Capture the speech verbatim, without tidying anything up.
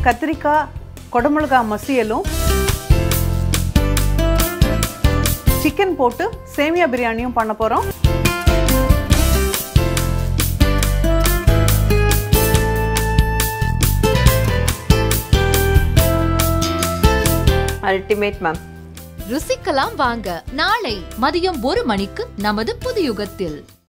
கத்திரிக்காய் கொடமிளகாய் மசியலும் சிக்கன் போட்டு சேமியா பிரியாணியும் பண்ண போறோம். Ultimate ma'am. ருசிக்கலாம் வாங்க நாளை மதியம் ஒரு மணிக்கு நமது புதுயுகத்தில்.